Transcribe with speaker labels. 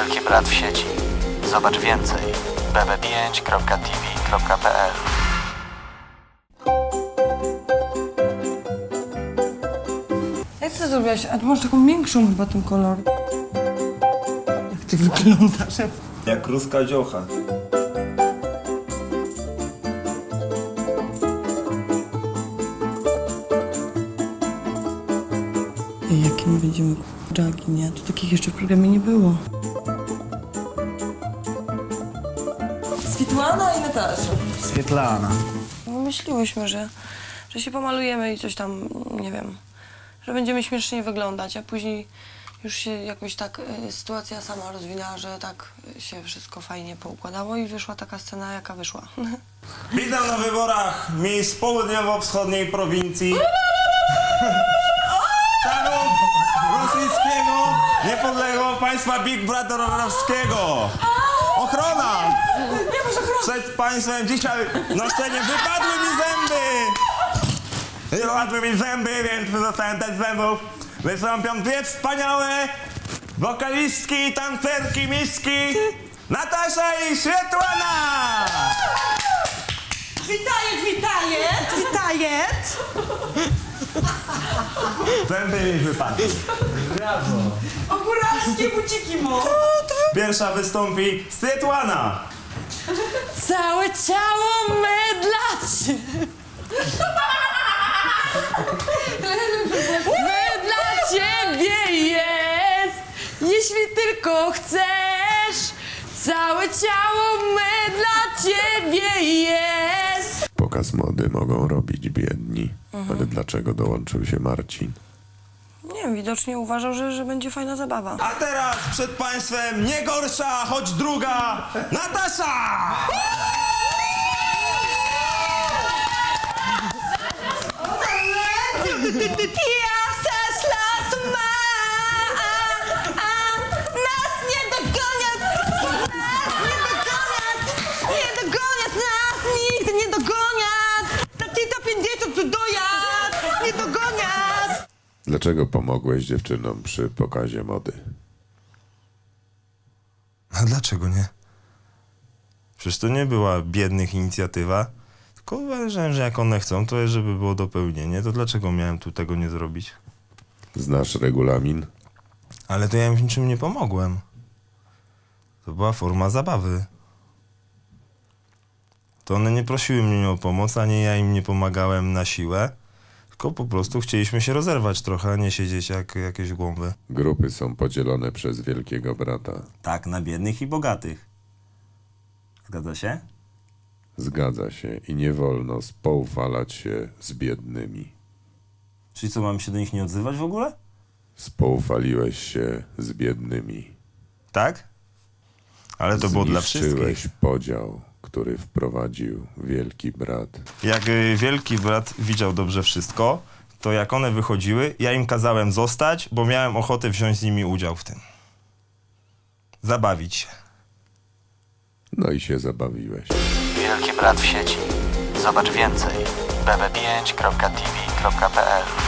Speaker 1: Wielki Brat w sieci. Zobacz więcej. bb5.tv.pl.
Speaker 2: Jak ty to zrobiłaś? A ty masz taką większą chyba ten kolor. Jak ty wyglądasz?
Speaker 3: Jak ruska dziocha.
Speaker 2: Jakie my będziemy dragi, nie? To takich jeszcze w programie nie było. Swietlana i Natasza.
Speaker 4: Swietlana.
Speaker 2: Myśliłyśmy, że się pomalujemy i coś tam, nie wiem, że będziemy śmiesznie wyglądać, a później już się jakoś tak sytuacja sama rozwinęła, że tak się wszystko fajnie poukładało i wyszła taka scena, jaka wyszła.
Speaker 3: Witam na wyborach Miss Południowo-Wschodniej Prowincji stanu rosyjskiego, niepodległego państwa Big Brotherowskiego. Ochrona! Przed państwem dzisiaj na scenie wypadły mi zęby, więc dostałem też zębów. Wystąpią dwie wspaniałe wokalistki, tancerki, miski, Natasza i Swietlana!
Speaker 5: Witajet!
Speaker 3: Zęby mi wypadły.
Speaker 4: Brawo.
Speaker 5: O góralskie buciki mu!
Speaker 3: Pierwsza wystąpi Swietlana.
Speaker 5: Całe ciało mydlacie! Mydla ciebie jest, jeśli tylko chcesz. Całe ciało mydla ciebie jest.
Speaker 6: Pokaz mody mogą robić biedni, ale dlaczego dołączył się Marcin?
Speaker 2: Nie wiem, widocznie uważał, że będzie fajna zabawa.
Speaker 3: A teraz przed państwem nie gorsza, choć druga, Natasza!
Speaker 5: Nas nie dogonią! Nie dogonią nas! Nigdy nie dogonią! Na 50 tu dojazd! Nie dogonią!
Speaker 6: Dlaczego pomogłeś dziewczynom przy pokazie mody?
Speaker 3: A dlaczego nie? Przecież to nie była biednych inicjatywa, tylko uważałem, że jak one chcą, to jest, żeby było dopełnienie, to dlaczego miałem tu tego nie zrobić?
Speaker 6: Znasz regulamin?
Speaker 3: Ale to ja im w niczym nie pomogłem. To była forma zabawy. To one nie prosiły mnie o pomoc, ani ja im nie pomagałem na siłę, tylko po prostu chcieliśmy się rozerwać trochę, a nie siedzieć jak jakieś głąby.
Speaker 6: Grupy są podzielone przez Wielkiego Brata.
Speaker 3: Tak, na biednych i bogatych. Zgadza się?
Speaker 6: Zgadza się i nie wolno spoufalać się z biednymi.
Speaker 3: Czyli co, mam się do nich nie odzywać w ogóle?
Speaker 6: Spoufaliłeś się z biednymi.
Speaker 3: Tak? Ale to było dla
Speaker 6: Zniszczyłeś
Speaker 3: wszystkich.
Speaker 6: podział, który wprowadził Wielki Brat.
Speaker 3: Jak Wielki Brat widział dobrze wszystko, to jak one wychodziły, ja im kazałem zostać, bo miałem ochotę wziąć z nimi udział w tym. Zabawić się.
Speaker 6: No i się zabawiłeś.
Speaker 1: Wielki Brat w sieci. Zobacz więcej. bb5.tv.pl.